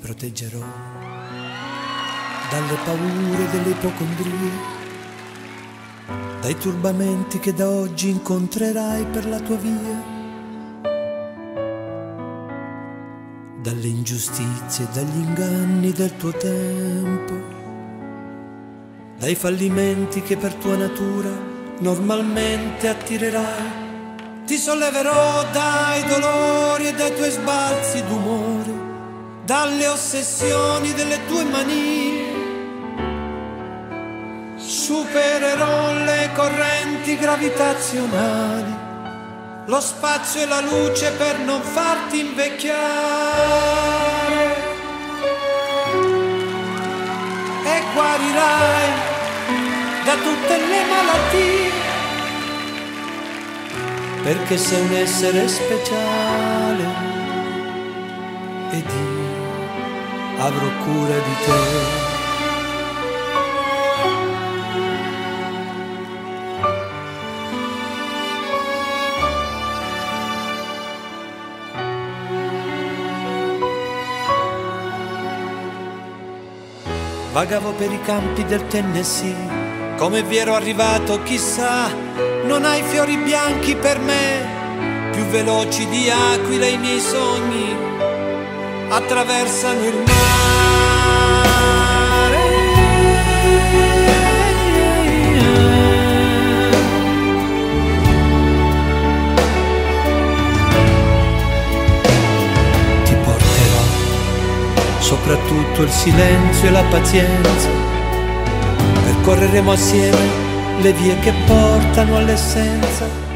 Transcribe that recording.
proteggerò dalle paure delle ipocondrie, dai turbamenti che da oggi incontrerai per la tua via, dalle ingiustizie e dagli inganni del tuo tempo, dai fallimenti che per tua natura normalmente attirerai. Ti solleverò dai dolori e dai tuoi sbalzi d'umore, dalle ossessioni delle tue manie. Supererò le correnti gravitazionali, lo spazio e la luce per non farti invecchiare, e guarirai da tutte le malattie, perché sei un essere speciale ed io avrò cura di te. Vagavo per i campi del Tennessee, come vi ero arrivato chissà. Non hai fiori bianchi per me, più veloci di aquile i miei sogni attraversano il mare. Ti porterò soprattutto il silenzio e la pazienza, percorreremo assieme le vie che portano all'essenza